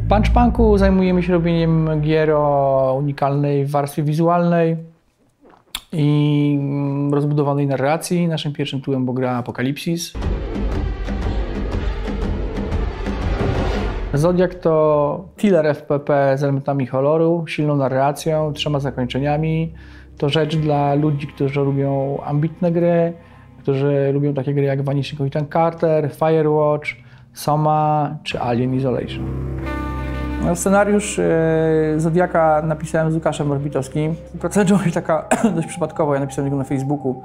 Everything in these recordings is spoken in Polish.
W Punchpunku zajmujemy się robieniem gier o unikalnej warstwie wizualnej i rozbudowanej narracji. Naszym pierwszym tytułem była gra Apokalipsis. Zodiac to thriller FPP z elementami horroru, silną narracją, 3 zakończeniami. To rzecz dla ludzi, którzy lubią ambitne gry, którzy lubią takie gry jak Vanishing Carter, Firewatch, Soma czy Alien Isolation. No, scenariusz Zodiaka napisałem z Łukaszem Orbitowskim. Praca jest taka dość przypadkowa, ja napisałem go na Facebooku.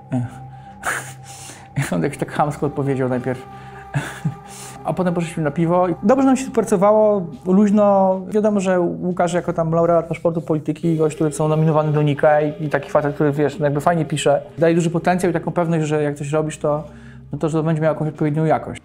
On jakoś tak chamsko odpowiedział najpierw. A potem poszliśmy na piwo. Dobrze nam się współpracowało, luźno. Wiadomo, że Łukasz jako tam laureat paszportu polityki, gość, który są nominowany do Nika i taki facet, który wiesz, jakby fajnie pisze, daje duży potencjał i taką pewność, że jak coś robisz, to że to będzie miało jakąś odpowiednią jakość.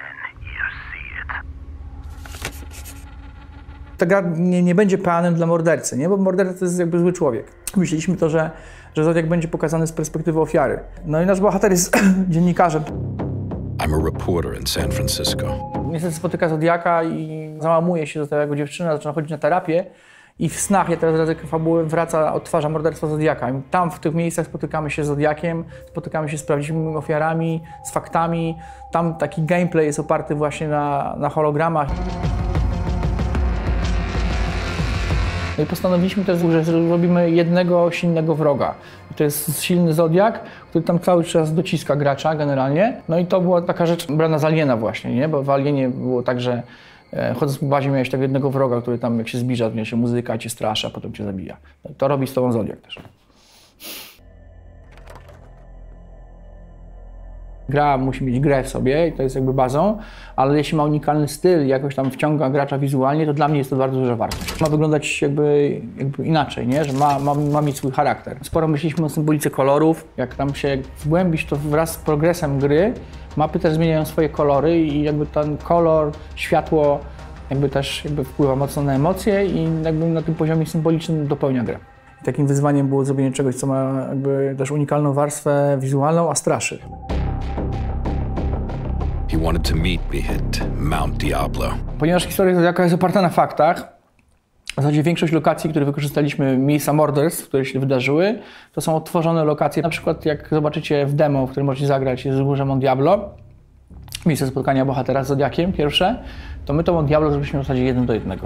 Ta gra nie będzie peanem dla mordercy, nie? Bo morderca to jest jakby zły człowiek. Myśleliśmy to, że Zodiak będzie pokazany z perspektywy ofiary. No i nasz bohater jest dziennikarzem. I'm a reporter in San Francisco. Niestety spotyka Zodiaka i załamuje się do tego jako dziewczyna, zaczyna chodzić na terapię i w snach, ja teraz razem fabuły wraca, odtwarza morderstwo Zodiaka. I tam w tych miejscach spotykamy się z Zodiakiem, spotykamy się z prawdziwymi ofiarami, z faktami. Tam taki gameplay jest oparty właśnie na hologramach. No i postanowiliśmy też, że zrobimy jednego silnego wroga. I to jest silny Zodiak, który tam cały czas dociska gracza generalnie. No i to była taka rzecz brana z Aliena właśnie, nie? Bo w Alienie było tak, że chodząc po bazie miałeś tego jednego wroga, który tam jak się zbliża, zmienia się muzyka, cię straszy, a potem cię zabija. To robi z tobą Zodiak też. Gra musi mieć grę w sobie i to jest jakby bazą, ale jeśli ma unikalny styl i jakoś tam wciąga gracza wizualnie, to dla mnie jest to bardzo duża wartość. Ma wyglądać jakby inaczej, nie? Że ma mieć swój charakter. Sporo myśleliśmy o symbolice kolorów. Jak tam się wgłębisz, to wraz z progresem gry mapy też zmieniają swoje kolory i jakby ten kolor, światło też wpływa mocno na emocje i jakby na tym poziomie symbolicznym dopełnia grę. I takim wyzwaniem było zrobienie czegoś, co ma jakby też unikalną warstwę wizualną, a straszy. He wanted to meet me at Mount Diablo. Ponieważ historia Zodiaka jest oparta na faktach, w zasadzie większość lokacji, które wykorzystaliśmy, miejsca morderstw, które się wydarzyły, to są odtworzone lokacje. Na przykład jak zobaczycie w demo, w którym możecie zagrać, jest wzgórze Mount Diablo, miejsce spotkania bohatera z Zodiakiem pierwsze, to my to Mount Diablo zrobiliśmy w zasadzie 1 do 1.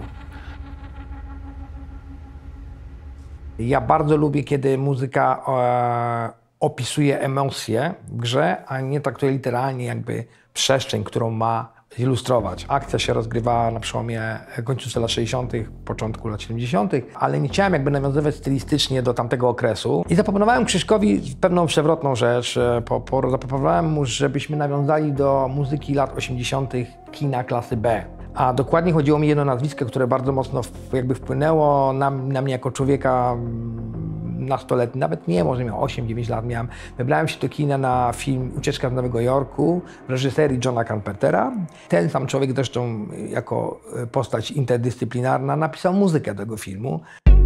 Ja bardzo lubię, kiedy muzyka opisuje emocje w grze, a nie traktuje literalnie jakby przestrzeń, którą ma zilustrować. Akcja się rozgrywa na przełomie końcówce lat 60., początku lat 70., ale nie chciałem jakby nawiązywać stylistycznie do tamtego okresu. I zaproponowałem Krzyśkowi pewną przewrotną rzecz. Zaproponowałem mu, żebyśmy nawiązali do muzyki lat 80. kina klasy B. A dokładnie chodziło mi jedno nazwisko, które bardzo mocno jakby wpłynęło na mnie jako człowieka nastoletni, nawet nie, może miał 8-9 lat miałem. Wybrałem się do kina na film Ucieczka z Nowego Jorku w reżyserii Johna Carpentera. Ten sam człowiek zresztą jako postać interdyscyplinarna napisał muzykę do tego filmu.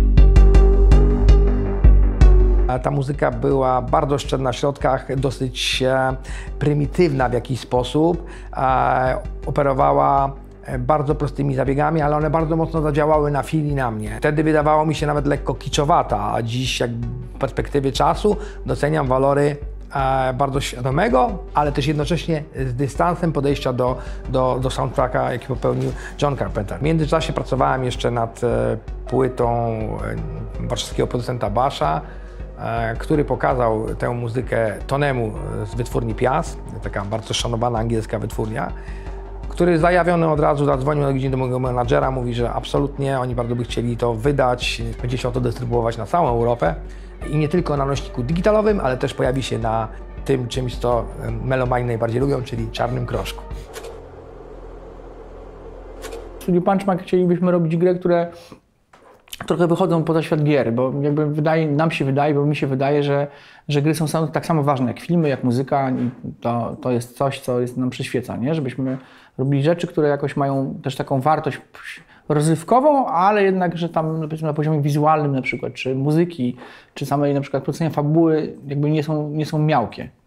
Ta muzyka była bardzo oszczędna w środkach, dosyć prymitywna w jakiś sposób. Operowała bardzo prostymi zabiegami, ale one bardzo mocno zadziałały na film i na mnie. Wtedy wydawało mi się nawet lekko kiczowata, a dziś jak w perspektywie czasu doceniam walory bardzo świadomego, ale też jednocześnie z dystansem podejścia do soundtracka, jaki popełnił John Carpenter. W międzyczasie pracowałem jeszcze nad płytą warszawskiego producenta Basha, który pokazał tę muzykę Tonemu z wytwórni Piast, taka bardzo szanowana angielska wytwórnia, który zajawiony od razu zadzwonił na godzinę do mojego menadżera, mówi, że absolutnie oni bardzo by chcieli to wydać, będzie chciał to dystrybuować na całą Europę i nie tylko na nośniku digitalowym, ale też pojawi się na tym czymś, co melomani najbardziej lubią, czyli czarnym kroszku. W studiu Punchpunk chcielibyśmy robić gry, które trochę wychodzą poza świat gier, bo jakby mi się wydaje, że gry są tak samo ważne jak filmy, jak muzyka i to jest coś, co nam przyświeca, nie? Żebyśmy robili rzeczy, które jakoś mają też taką wartość rozrywkową, ale jednak, że tam na poziomie wizualnym na przykład, czy muzyki, czy samej na przykład producenia fabuły jakby nie są miałkie.